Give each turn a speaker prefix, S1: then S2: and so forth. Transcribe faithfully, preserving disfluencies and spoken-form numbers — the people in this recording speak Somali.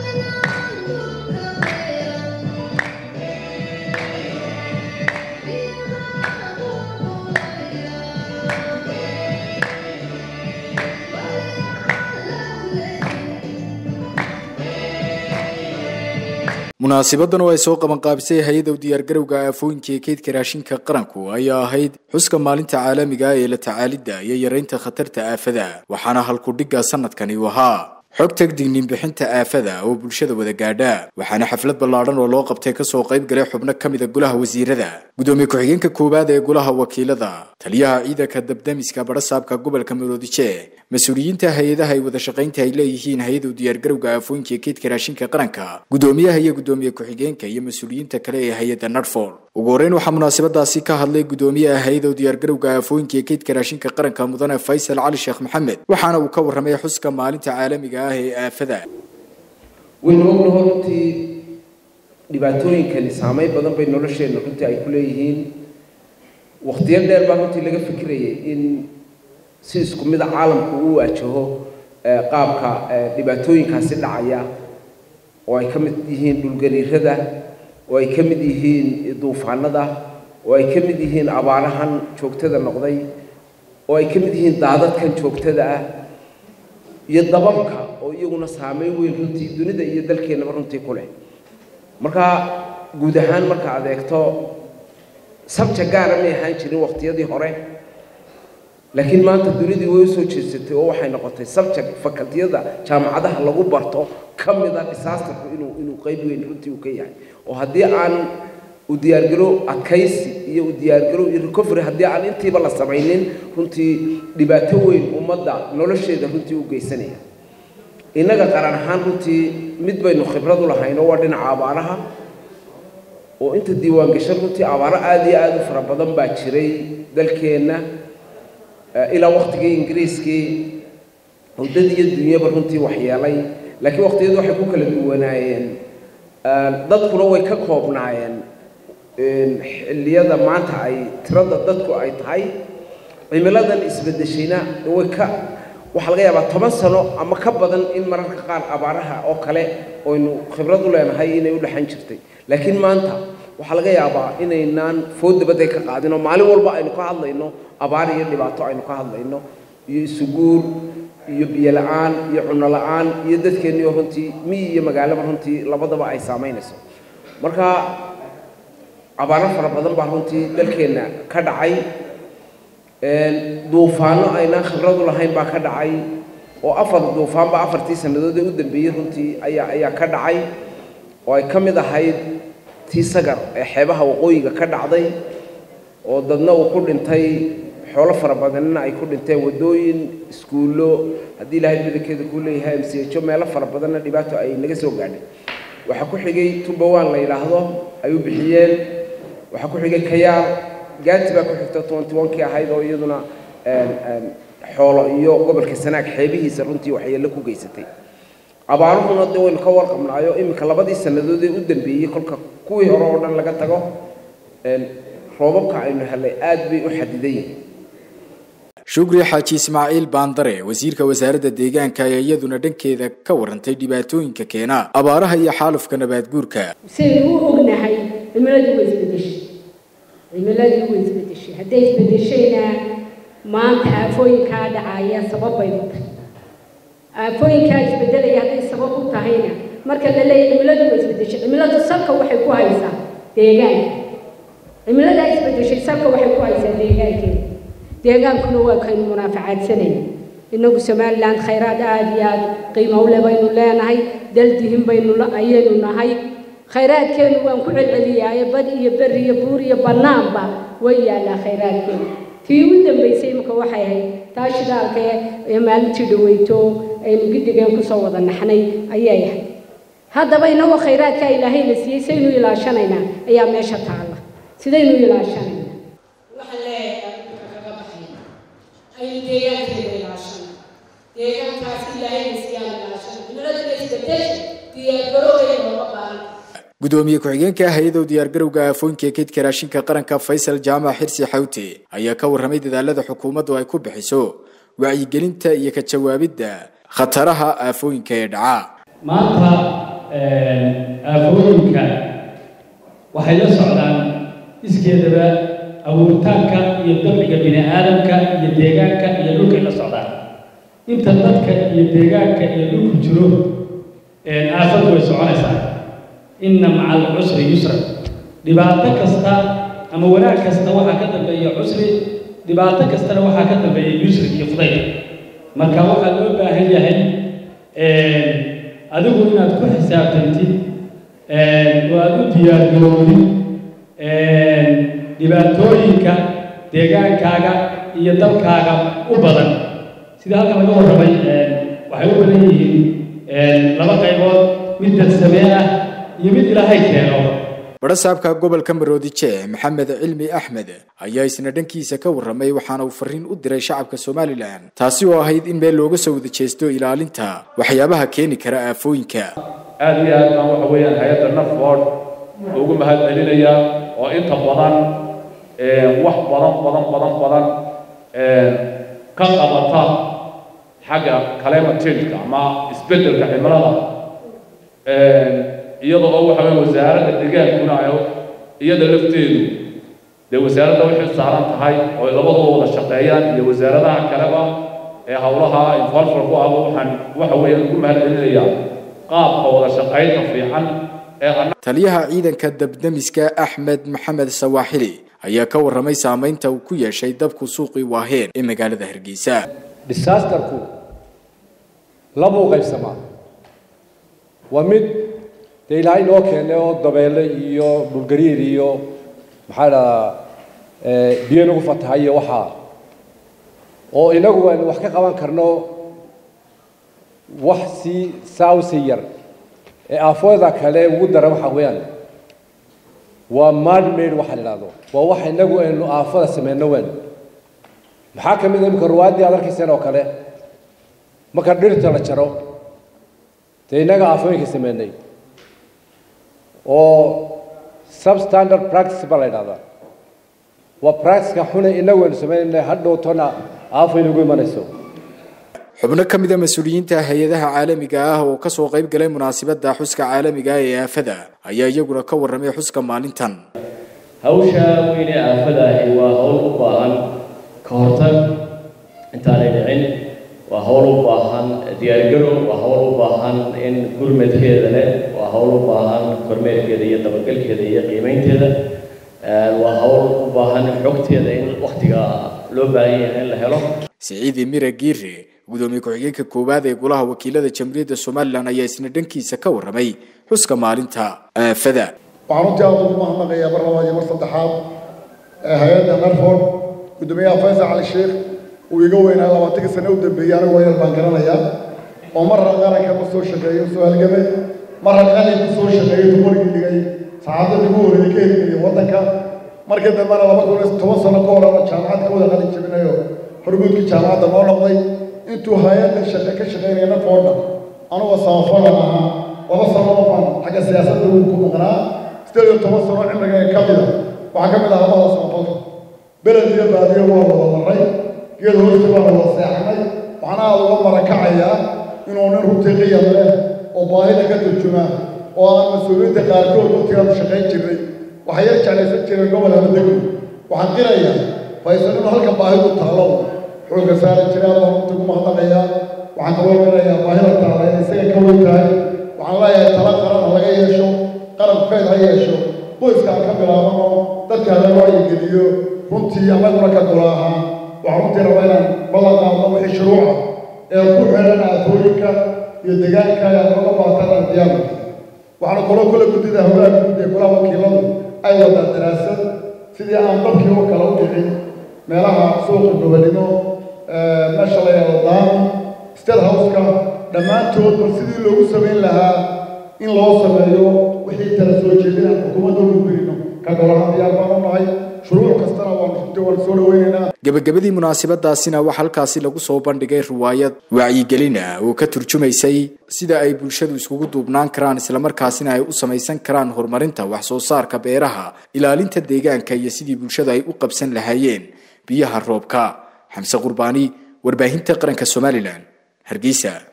S1: munaasabaddan oo ay soo qaban qaabisay hay'adda diyaar garowga aafooyinka kaydka raashinka qaranku ayaa ahayd xuska maalinta caalamiga ah ee la tacaalidda iyo yareynta khatarta aafada waxaana halku dhiga sanadkani u ahaa xog tagdignin bixinta aafada oo bulshada wada gaadha waxaana xaflad ballaaran oo loo qabtay ka soo qayb galay xubno kamid ah golaha wasiirada gudoomiye ku-xigeenka koowaad ee golaha wakiilada taliyaha ciidanka dabdamiska barasaabka gobolka Maroodijeex mas'uuliyiinta hay'adaha ay wada shaqaynta ay leeyihiin hay'adda diyaar garowga aafooyinka kaydka raashinka qaranka gudoomiyaha iyo gudoomiye ku-xigeenka iyo mas'uuliyiinta kale ee hay'adda Nadfor ugu horeyn waxaa munaasabadaasi ka hadlay gudoomiyaha hay'adda diyaar garowga aafooyinka kaydka raashinka qaranka mudane Faysal Cali Sheekh Maxamed waxaana uu ka warramay xuska maalinta caalamiga ah ee aafada
S2: waynu ognahay runtii dhibaatooyinkan saameyn badan bay nolosheena runtii ay ku leeyihiin waqtiyo dheer baa runtii laga fikirayay in si isku mid ah caalamku uu waajaho qaabka dhibaatooyinkaasi dhacaya oo ay ka mid yihiin dhulgariirada oo ay ka mid yihiin duufaanada oo ay ka mid yihiin abaarahan joogtada noqday oo ay ka mid yihiin daadadkan joogtada ah iyo dababka oo iyaguna saameyn weyn runtii dunida iyo dalkeenaba runtii ku leh marka guud ahaan marka aad eegto sabta gaar ah ma ahaan jirin waqtiyadii hore laakiin maanta dunidii way soo jeesatay oo waxay noqotay sabta fakaltiyada jaamacadaha lagu barto kamid ah disasterku inuu inuu qayb weyn runtii u ka yahay oo haddii aan u diyaar garow adkaysi iyo u diyaar garow iyo recovery haddii aan intiiba la samaynin runtii dhibaato weyn ummadda nolosheeda runtii u geysanaya inaga qaran ahaan runtii mid baynu khibrad u lahayn oo waa dhinaca abaaraha oo inta diiwaan gashan runtii abaaro aad iyo aad u fara badan baa jiray dalkeena ilaa waqtigii ingiriiskii oo dad iyo dunyaba runtii waxyeelay laakiin waqtiyadu waxay ku kala duwanaayeen dadkuna way ka koobnaayeen xilliyada maanta ay tirada dadku ay tahay cimiladan isbedeshayna way ka waxa laga yaabaa toban sano ama ka badan in mararka qaar abaaraha oo kale oo inu khibrad u leenahay inay u dhaxan jirtay laakiin maanta waxa laga yaabaa inaynaan foodabada ka qaadino maalin walba aynu ka hadlayno abaar iyo dhibaato aynu ka hadlayno iyo isuguur iyo biyo la'aan iyo cunno la'aan iyo dadkeennii runtii miyi iyo magaalaba runtii labadaba ay saameynayso marka abaaro fara badan baa runtii dalkeena ka dhacay duufaano aynaan khibrad u lahayn baa ka dhacay oo afar duufaan baa afartii sanadood ee u dambeeyay runtii ayaa ayaa ka dhacay oo ay ka mid ahayd tii sagar ee xeebaha waqooyiga ka dhacday oo dadna uu ku dhintay xoolo fara badanna ay ku dhinteen wadooyin iskuulo haddii ilaahay badankeeda ku leeyahay msiijo meelo fara badanna dhibaato ay naga soo gaadhay waxa ku xigay Tumbawaan la yiraahdo ay u bixiyeen waxa ku xigay Kayaar gaati baa ku xigta twenty one kii ahayd oo iyaduna xoolo iyo gobolka Sanaag xeebihiisa runtii waxyeello ku geysatay abaaruhuna dad weyn ka warqabnaayo imika labadii sanadood ee u dambeeyay kolka kuwii hore oo dhan laga tago roobabka aynu helay aad bay u xadidayn
S1: shukri xaaji Ismaaciil Baandare wasiirka wasaaradda deegaanka ayaa iyaduna dhankeeda ka warantay dhibaatooyinka keena abaaraha iyo xaalufka nabaad guurka
S3: si uu ognahay cimiladu way isbedeshay cimiladu way isbedeshay haday isbedeshayna maanta aafooyinka dhacaya sabab bay u tahay aafooyinka isbedelaya haday sabab u tahayna marka la leeyahay cimiladu way isbedeshay cimiladu salka waxay ku haysaa deegaanka cimilada isbedeshay salka waxay ku haysaa deegaanka deegaankuna waa kan munaafacaadsanay inagu Soomaaliland khayraad aad iyo aad qiimo u leh baynu leenahay dal dihin baynu la ayaynu nahay khayraadkeenu waan ku celceliyaa bad iyo bari iyo buur iyo banaanba way yaala khayraadkeenu tii u dambeysay marka waxay ahayd taashidaalka ee maalintii dhaweyto aynu gidigeen ku soo wada naxnay ayay ahayd haddaba inagu khayraadka Ilaahay la siiyay saynu ilaashanayna ayaa meesha taala sidaynu ilaashanayna ay deegaankeeda ilaashan deegaankaas Ilaahay siiyay ilaashan cimilada isbedeshay diyaar garowga looga baahan
S1: gudoomiye ku-xigeenka hay'adda diyaar garowga aafooyinka kaydka raashinka qaranka Faysal Jaamac Xirsi Xawti ayaa ka warramay dadaalada xukuumaddu ay ku bixiso wacyigelinta iyo ka jawaabidda khataraha aafooyinka ee dhaca
S4: maanta aafooyinka waxay la socdaan iskeedaba abuuritaanka iyo dabciga bini aadamka iyo deegaanka iyo dhulka la socdaan inta dadka iyo deegaanka iyo dhulku jiro aafadu way soconaysaa inna maca alcusri yusra dhibaato kasta ama wanaag kasta waxaa ka dambeeya cusri dhibaato kastana waxaa ka dambeeya yusri iyo fudayd marka waxaa loo baahan yahay adigu inaad ku xisaabtantid oo aad u diyaargaroodid dhibaatooyinka deegaankaaga iyo dalkaaga u badan sida halka laga warramay waxay u badan yihiin laba qaybood mid dadsamee ah iyo mid ilaahay keeno
S1: barasaabka gobolka Maroodijeeh Maxamed Cilmi Axmed ayaa isna dhankiisa ka warramay waxaana uu fariin u diray shacabka Soomaaliland taasi oo ahayd in meel looga soo wada jeesto ilaalinta waxyaabaha keeni kara aafooyinka
S5: aad iyo aad baan waxa weeyaan hay'adda Nafboard ugu mahadcelinaya oo inta badan wax badan badan badan badan ka qabata xagga climate change ama isbeddelka cimilada iyadoo oo waxa weeye wasaaradda deegaankuna ay iyada lafteedu de wasaaradda waxay saaran tahay oo labadooda wada shaqeeyaan iyo wasaaradaha kaleba ee hawlaha involvement ku ah waxaan waxa weeye ugu mahadcelinayaa qaabka wada shaqeynta fiican ee
S1: taliyaha ciidanka dabdamiska Axmed Maxamed Sawaaxili ayaa ka warramay saameynta uu ku yeeshay dabku suuqii Waaheen ee magaalada Hargeysa
S6: disasterku labo qaybsama waa mid ilaahay noo keenay oo dabeele iyo bulgariir iyo maxaa la biyo nagu fatahay waxa oo inagu aan wax ka qaban karno wax si saawsiyar ee afooda kale ugu dara waxa weeyaan waa man made waxa la yiraahdo waa wax inagu aynu aafada sameeyno weyn maxaa kamid ah ruwaadii aad arkaysan oo kale marka dhirta la jaro taynaga aafooyinka sameeynay oo substandard practice baa la yiraahdaa waa practice ka xun inagu aynu sameeynay hadhow tona aafooyin ugu imanayso
S1: xubno ka mid ah mas'uuliyiinta hay'adaha caalamiga ah oo ka soo qayb galay munaasabadda xuska caalamiga ee aafada ayaa iyaguna ka warramay xuska maalintan
S7: hawsha weyn ee aafada waa hawl u baahan ka hortag intaan ay dhicin waa hawl u baahan diyaargarow waa hawl u baahan in gurmadkeeda leh waa hawl u baahan kormeerkeeda iyo dabagalkeeda iyo qiimeynteeda waa hawl u baahan xogteeda in waqtiga loo baahan yahay in la helo
S1: Saciid Mira Giire gudoomiye ku-xigeenka koowaad ee golaha wakiilada Jamhuuriyadda Soomaaliland ayaa isna dhankiisa ka warramay xuska maalinta aafada
S8: waxaan u tahay ugu mahadnaqayaa mar labaad iyo mar saddexaad hay'adda Nafboard gudoomiyaha Faysal Cali Sheekh uu iga weynaa labaatan sano u dambeeyay anigu wayar baan garanayaa oo mar qaranka ku soo shaqeeyay soo halgamay mar qalin ku soo shaqeeyay dumarkii dhigay saacadda ugu horeeyay ka helay wadanka markii dambe laba kun iyo toban sano ka hor jaamacad ka wada qalin jabinayo hormuudka jaamacadda noo noqday intuu hay'adda shaqo ka shaqeynaya Nafboard anigu saafan ahaa laba sano baan xagga siyaasadda uu ku maqnaa sidoo iyo toban sano cimriga ka mid ah waxa ka mid ah labada sano belediyada baadiyo waa wada maray iyada hoosta baan wada seexnay waxaana uga marakacayaa inuu nin runtii qiyaam leh oo baahida ka turjuma oo aan mas'uuliyadda qaarkood waqtigaan shaqayn jiray waxay yar jeclaysan jireen gobol ama degmo waxaan qirayaa Faysal inuu halka baahidu taalo xooga saaran jiray oo runtii ku mahadnaqayaa waxaan kaloo qirayaa baahida taalo in isaga ka weyn tahay waxaan leeyahay tala qaran laga yeesho qarankeed ha yeesho qoyska ka bilaabano dadka la wacyigeliyo runtii amaguna ka golaha waxaan rabaa inaan ballan qaado wixii shuruuca ee ku xiran aafooyinka iyo deegaanka ee looga baahan diyaar waxaan kaloo kula gudida hawlaha guud ee golaha wakiiladu ay wada daraasad sidii aan dalkii oo kale u dhicin meelaha suuqa gobolnimo meesha la yiraahdo state house-ka dhammaantood bal sidii loogu sameyn lahaa in loo sameeyo wixii tala soo jeedina xukuumadda ugu birino ka golaha diyaar baan u nahay shuruuc kastana waan soo dhaweynaynaa
S1: gabagabadii munaasabadaasina waxa halkaasi lagu soo bandhigay riwaayad wacyigelin ah oo ka turjumaysay sida ay bulshadu iskugu duubnaan karaan isla markaasina ay u samaysan karaan horumarinta wax soo saarka beeraha ilaalinta deegaanka iyo sidii bulshada ay u qabsan lahaayeen biyaha roobka Xamse Qurbaani warbaahinta qaranka Soomaaliland Hargeysa.